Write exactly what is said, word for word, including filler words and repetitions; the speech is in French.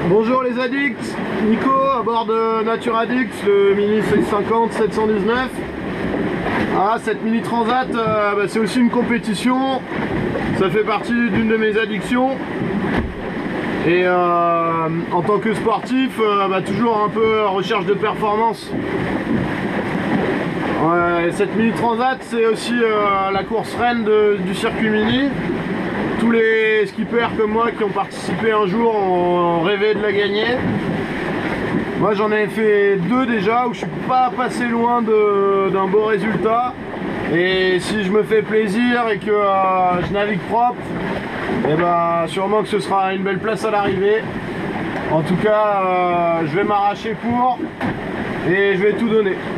Bonjour les addicts, Nico à bord de Nature Addicts, le Mini six cent cinquante sept cent dix-neuf. Ah, cette Mini Transat, euh, bah, c'est aussi une compétition, ça fait partie d'une de mes addictions. Et euh, en tant que sportif, euh, bah, toujours un peu recherche de performance. Ouais, cette Mini Transat, c'est aussi euh, la course reine de, du circuit mini. Tous les skippers comme moi qui ont participé un jour ont rêvé de la gagner. Moi j'en ai fait deux déjà où je suis pas passé loin d'un beau résultat. Et si je me fais plaisir et que euh, je navigue propre, et bah sûrement que ce sera une belle place à l'arrivée. En tout cas, euh, je vais m'arracher pour et je vais tout donner.